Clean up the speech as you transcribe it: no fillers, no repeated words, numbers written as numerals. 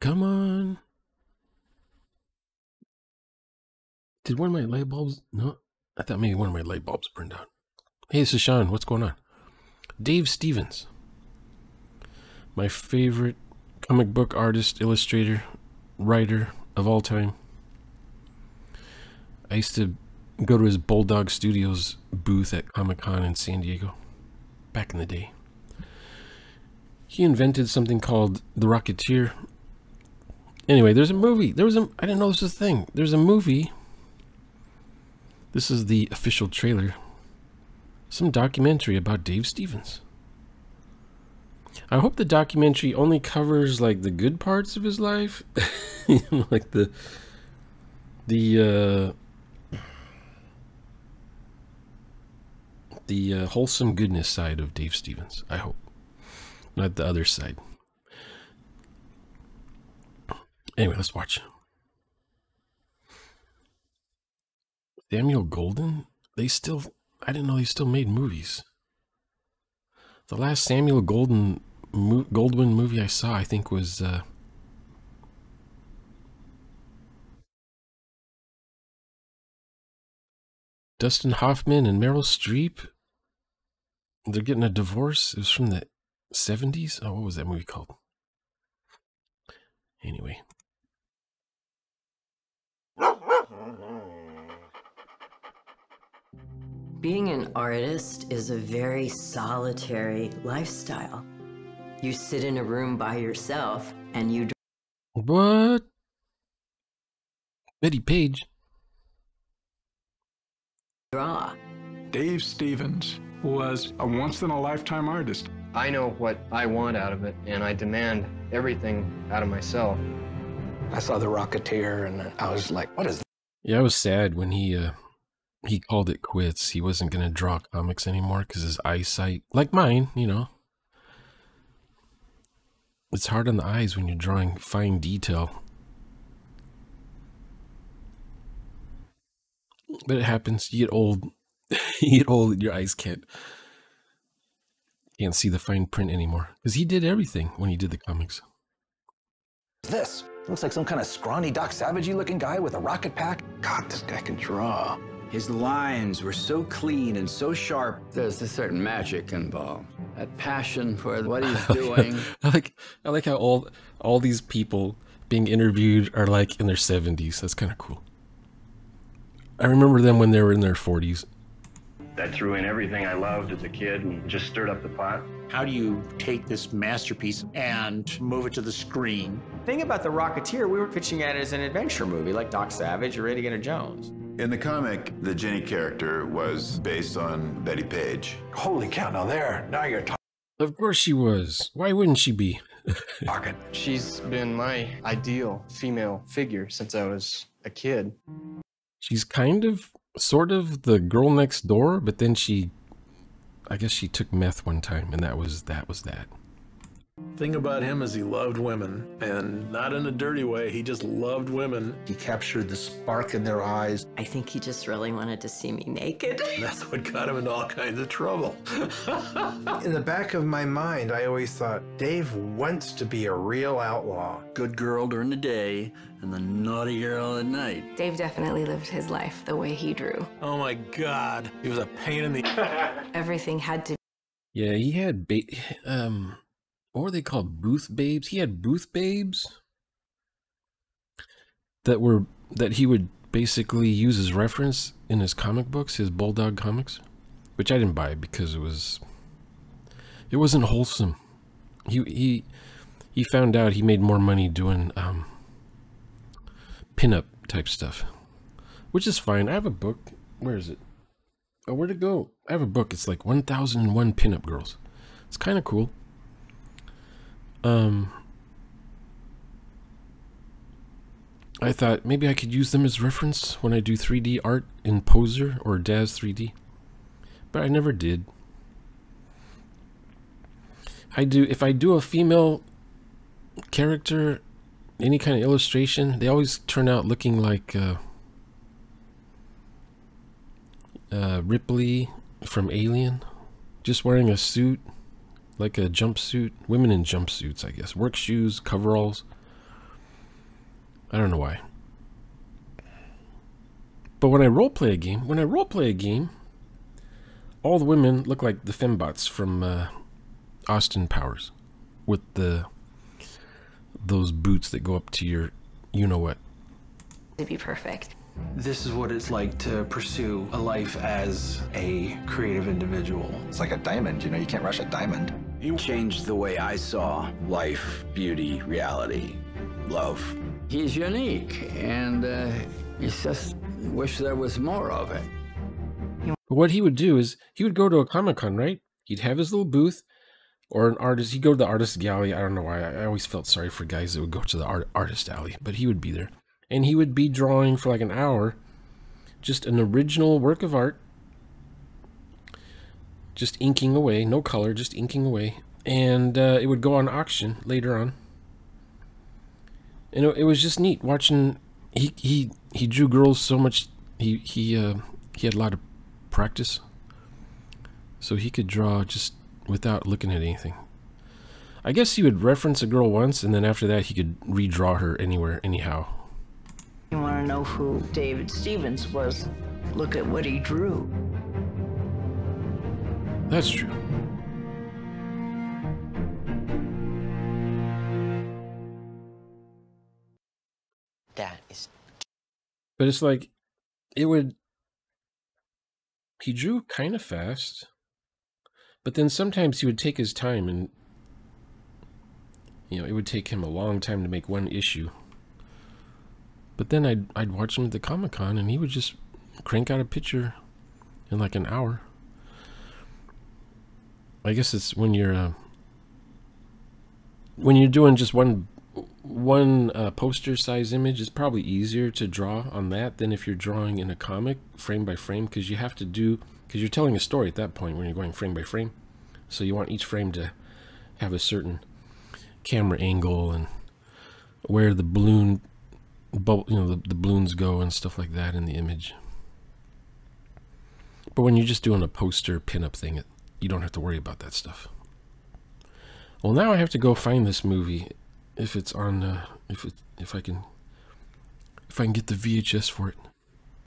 Come on. Did one of my light bulbs? No, I thought maybe one of my light bulbs burned out. Hey, this is Sean. What's going on? Dave Stevens. My favorite comic book artist, illustrator, writer of all time. I used to go to his Bulldog Studios booth at Comic-Con in San Diego back in the day. He invented something called The Rocketeer. Anyway, there's a movie. I didn't know this was a thing. There's a movie. This is the official trailer. Some documentary about Dave Stevens. I hope the documentary only covers like the good parts of his life. You know, like the wholesome goodness side of Dave Stevens. I hope. Not the other side. Anyway, let's watch. Samuel Goldwyn? I didn't know they still made movies. The last Samuel Goldwyn movie I saw, I think, was Dustin Hoffman and Meryl Streep. They're getting a divorce. It was from the 70s. Oh, what was that movie called? Anyway. Being an artist is a very solitary lifestyle. You sit in a room by yourself and you What? Betty Page. draw. Dave Stevens was a once-in-a-lifetime artist. I know what I want out of it, and I demand everything out of myself. I saw The Rocketeer, and I was like, what is that? Yeah, I was sad when he called it quits. He wasn't going to draw comics anymore because his eyesight, like mine, you know. It's hard on the eyes when you're drawing fine detail. But it happens. You get old. You get old, your eyes can't see the fine print anymore. Because he did everything when he did the comics. This looks like some kind of scrawny Doc Savage-y looking guy with a rocket pack. God, this guy can draw. His lines were so clean and so sharp. There's a certain magic involved. That passion for what he's doing. I like how all these people being interviewed are like in their 70s. That's kind of cool. I remember them when they were in their 40s. I threw in everything I loved as a kid and just stirred up the pot. How do you take this masterpiece and move it to the screen? The thing about The Rocketeer, we were pitching it as an adventure movie like Doc Savage or Indiana Jones. In the comic, the Jenny character was based on Betty Page. Holy cow, now you're talking. Of course she was. Why wouldn't she be? She's been my ideal female figure since I was a kid. She's kind of, sort of the girl next door, but then I guess she took meth one time, and that was that. Thing about him is he loved women, and not in a dirty way. He just loved women. He captured the spark in their eyes. I think he just really wanted to see me naked. That's what got him into all kinds of trouble. In the back of my mind, I always thought, Dave wants to be a real outlaw. Good girl during the day and the naughty girl at night. Dave definitely lived his life the way he drew. Oh my God, he was a pain in the... Everything had to... Yeah, he had, what were they called? Booth babes? He had booth babes that he would basically use as reference in his comic books, his Bulldog comics, which I didn't buy because it wasn't wholesome. He found out he made more money doing pinup type stuff, which is fine. I have a book. Where is it? Oh, where'd it go? I have a book. It's like 1001 pinup girls. It's kind of cool. I thought maybe I could use them as reference when I do 3D art in Poser or Daz 3D, but I never did. If I do a female character, any kind of illustration, they always turn out looking like Ripley from Alien, just wearing a suit. Like a jumpsuit, women in jumpsuits, I guess. Work shoes, coveralls. I don't know why. But when I roleplay a game, all the women look like the fembots from Austin Powers, with those boots that go up to your you-know-what. To be perfect. This is what it's like to pursue a life as a creative individual. It's like a diamond, you know, you can't rush a diamond. He changed the way I saw life, beauty, reality, love. He's unique, and you just wish there was more of it. What he would do is, he would go to a Comic-Con, right? He'd have his little booth, or an artist. He'd go to the artist gallery. I don't know why. I always felt sorry for guys that would go to the artist alley, but he would be there. And he would be drawing for like an hour, just an original work of art, just inking away, no color, just inking away. And it would go on auction later on. And it was just neat watching. He drew girls so much. He had a lot of practice, so he could draw just without looking at anything. I guess he would reference a girl once, and then after that he could redraw her anywhere, anyhow. You want to know who David Stevens was? Look at what he drew. That's true. That is... But it's like, he drew kind of fast, but then sometimes he would take his time, and, you know, it would take him a long time to make one issue. But then I'd watch him at the Comic-Con, and he would just crank out a picture in like an hour. I guess it's when you're doing just one poster size image, it's probably easier to draw on that than if you're drawing in a comic frame by frame, because you're telling a story at that point when you're going frame by frame. So you want each frame to have a certain camera angle and where the balloon, you know, the balloons go and stuff like that in the image. But when you're just doing a poster pinup thing, you don't have to worry about that stuff. Well, now I have to go find this movie. If it's on, if I can get the VHS for it.